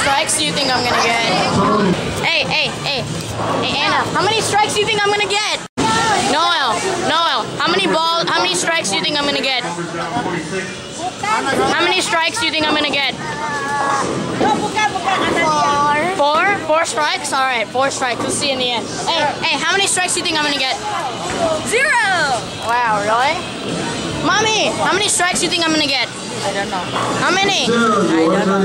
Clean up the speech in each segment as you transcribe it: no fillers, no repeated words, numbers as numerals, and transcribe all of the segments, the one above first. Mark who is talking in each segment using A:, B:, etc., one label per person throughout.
A: strikes do you think I'm gonna get? Hey, Anna, how many strikes do you think I'm gonna get? Noel, how many strikes do you think I'm gonna get? How many strikes do you think I'm gonna get? 4. 4 strikes? Alright, 4 strikes. We'll see in the end. Hey, how many strikes do you think I'm gonna get? 0! Wow, really? Mommy, how many strikes do you think I'm gonna get?
B: I don't know.
A: How many?
B: I don't know.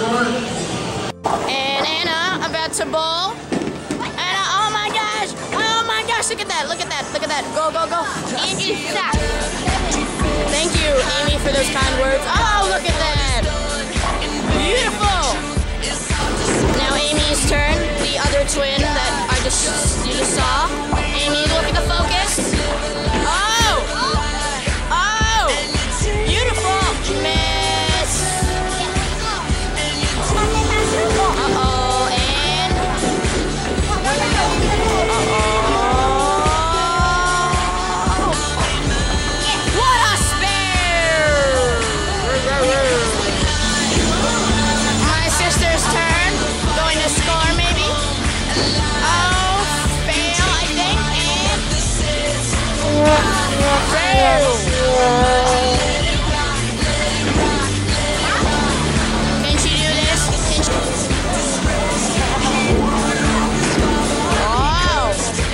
A: And Anna about to bowl. Anna, oh my gosh, look at that, go. Amy, stop. Thank you, Amy, for those kind words. Oh, look at that. Beautiful. Now Amy's turn, the other twin that you just saw. Amy, look at the focus. Oh, beautiful. Miss. Uh-oh, and what a spare! My sister's turn. Going to score, maybe? Oh, fail, I think, and fail! Can she do this? Oh!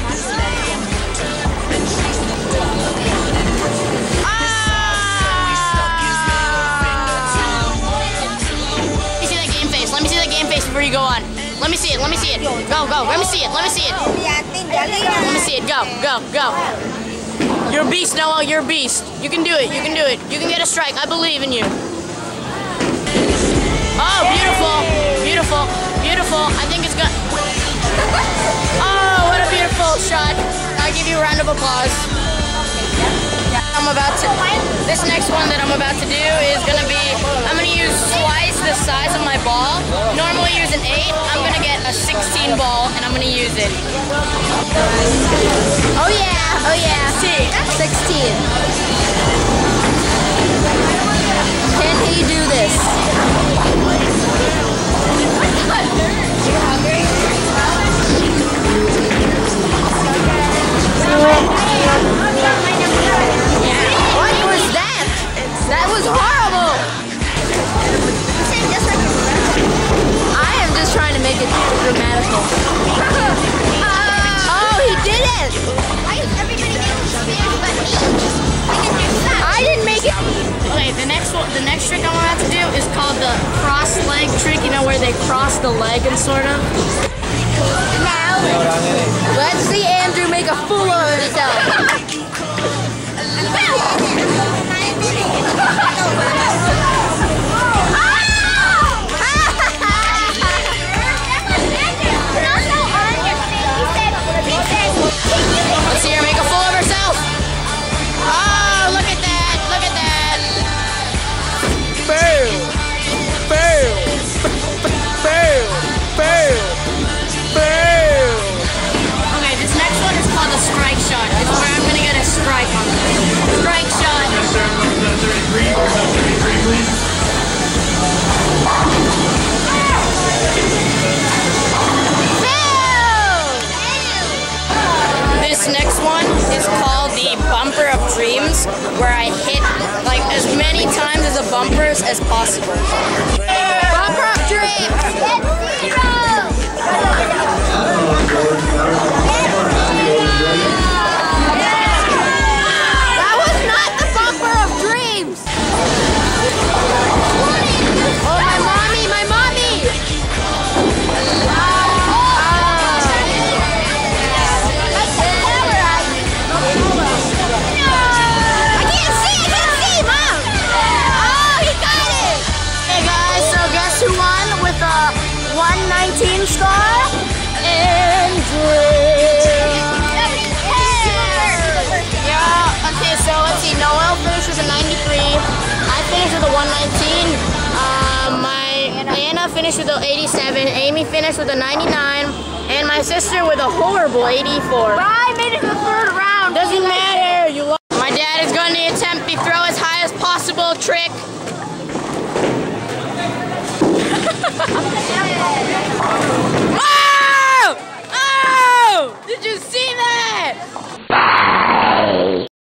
A: Let me see that game face before you go on. Let me see it. Go. Let me see it. Let me see it. Go. You're a beast, Noel. You're a beast. You can do it. You can get a strike. I believe in you. Oh, beautiful. I think it's good. Oh, what a beautiful shot. I give you a round of applause. This next one that I'm about to do is gonna be, I'm gonna use twice the size of my ball. Normally use an 8, I'm gonna get a 16 ball and I'm gonna use it. Oh yeah, 16. Can he do this? You hungry? What was that? That was horrible! I am just trying to make it grammatical. Oh, he did it! I didn't make it! Okay, the next trick I'm about to do is called the cross leg trick, you know, where they cross the leg and sort of. Now, let's see Andrew make a fool of himself. Let's see her make a fool of herself. Oh, look at that. Boom. Okay, this next one is called a strike shot. It's where I'm going to get a strike on it. Strike shot. This next one is called the bumper of dreams, where I hit like as many times as the bumpers as possible. Bumper of dreams! Get 0! That was not the bumper of dreams! Oh, my mommy! I can't see, Mom! Oh, he got it! Hey guys, so guess who won with a 119 star? Yeah, okay, so let's see. Noel finished with a 93. I finished with a 119. Anna finished with an 87. Amy finished with a 99. And my sister with a horrible 84.
B: I made it to the 3rd round.
A: Doesn't matter.